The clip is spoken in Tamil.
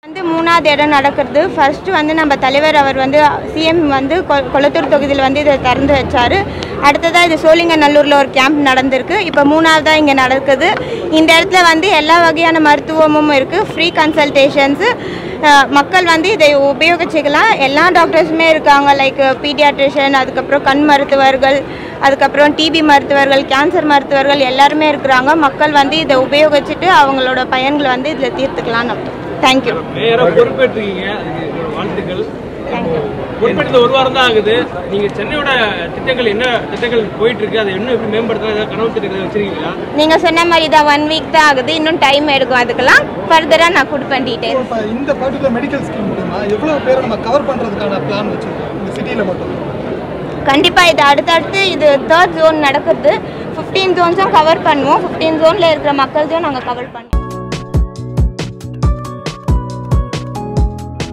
வந்து மூணாவது இடம் நடக்கிறது. ஃபர்ஸ்ட் வந்து நம்ம தலைவர் அவர் வந்து சிஎம் வந்து கொளத்தூர் தொகுதியில் வந்து இதை திறந்து வச்சார். அடுத்ததாக இது சோழிங்கநல்லூரில் ஒரு கேம்ப் நடந்திருக்கு. இப்போ மூணாவதாக இங்கே நடக்குது. இந்த இடத்துல வந்து எல்லா வகையான மருத்துவமும் இருக்குது. ஃப்ரீ கன்சல்டேஷன்ஸு மக்கள் வந்து இதை உபயோகிச்சிக்கலாம். எல்லா டாக்டர்ஸுமே இருக்காங்க. லைக் பீடியாட்ரிஷியன், அதுக்கப்புறம் கண் மருத்துவர்கள், அதுக்கப்புறம் டிபி மருத்துவர்கள், கேன்சர் மருத்துவர்கள் எல்லாருமே இருக்கிறாங்க. மக்கள் வந்து இதை உபயோகிச்சுட்டு அவங்களோட பயன்களை வந்து இதில் தீர்த்துக்கலாம். தேங்க்யூ. பொறுப்பேற்றுக்கீங்க, வாழ்த்துக்கள். பொறுப்பேற்றது ஒரு வாரம் தான் ஆகுது. நீங்கள் சென்னையோட திட்டங்கள் என்ன திட்டங்கள் போயிட்டு இருக்கு, அதை இன்னும் எப்படி மேம்படுத்த கனவு திட்டங்களை வச்சிருக்கீங்களா? நீங்கள் சொன்ன மாதிரி தான் 1 வீக் தான் ஆகுது. இன்னும் டைம் எடுக்கும். அதுக்கெல்லாம் ஃபர்தராக நான் கொடுப்பேன் டீட்டெயில்ஸ். இந்த பர்டிகுலர் மெடிக்கல் ஸ்கீம் மூலமா எவ்வளோ பேரை நம்ம கவர் பண்ணுறதுக்கான பிளான் வச்சுருக்கோம் இந்த சிட்டியில் மட்டும்? கண்டிப்பாக இது அடுத்தடுத்து இது 3rd ஜோன் நடக்குது. 15 ஜோன்ஸும் கவர் பண்ணுவோம். 15 ஜோனில் இருக்கிற மக்கள்ஸும் நாங்கள் கவர் பண்ணுவோம்.